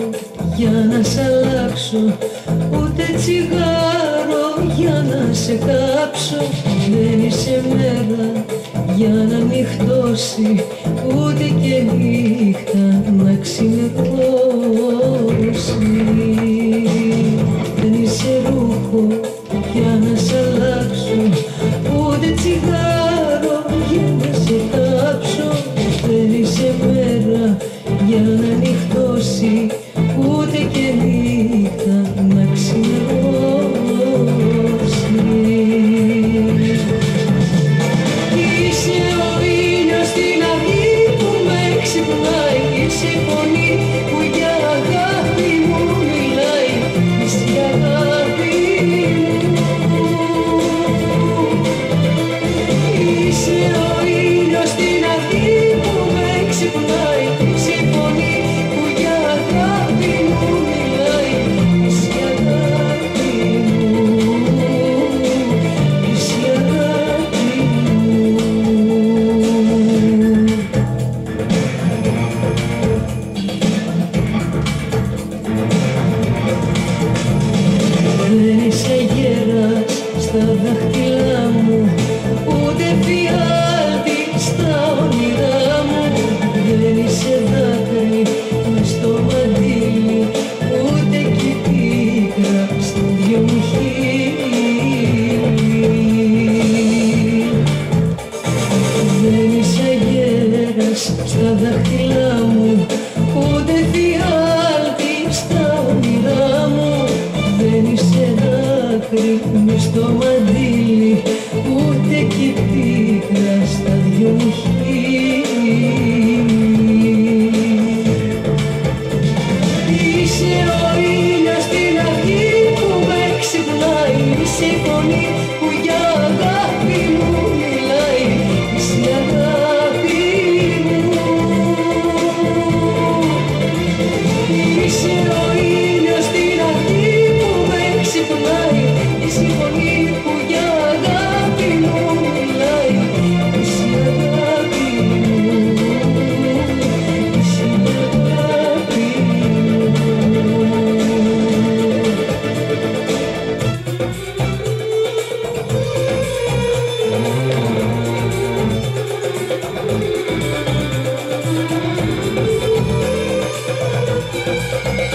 για να σ' αλλάξω, ούτε τσιγάρο για να σε κάψω. Δεν είσαι μέρα για να νυχτώσει, ούτε και νύχτα να ξημερώσει. Δεν είσαι ρούχο για να σ' αλλάξω, ούτε τσιγάρο για να σε κάψω. Δεν είσαι μέρα για να νυχτώσει, ούτε και νύχτα να ξημερώσει. Είσαι ο ήλιος στην αυγή που με ξυπνάει, είσαι η φωνή που για αγάπη μου μιλάει, είσαι η αγάπη μου. Είσαι ο ήλιος στην αυγή που με ξυπνάει, είσαι η φωνή που για αγάπη μου μιλάει, είσαι η αγάπη μου, είσαι η αγάπη μου. Δεν είσαι γέρας στα δάχτυλά μου, ούτε φιάλτη στα όνειρά μου. Δεν είσαι δάκρυ μες στο μαντίλι, ούτε κι πίκρα στο δυο μου χείλη. Δεν είσαι γέρας στα δάχτυλά μου, ούτε φιάλτη στα όνειρά μου. Δεν είσαι δάκρυ μες στο μαντίλι, ούτε κι πίκρα στα δυο μου χείλη. Είσαι ο ήλιος στην αυγή που με ξυπνάει, είσαι η φωνή που για αγάπη μου μιλάει, είσαι η αγάπη μου. Είσαι ο ήλιος στην αυγή που με ξυπνάει, είσαι η φωνή που για αγάπη μου μιλάει, είσαι η αγάπη μου, είσαι η αγάπη μου.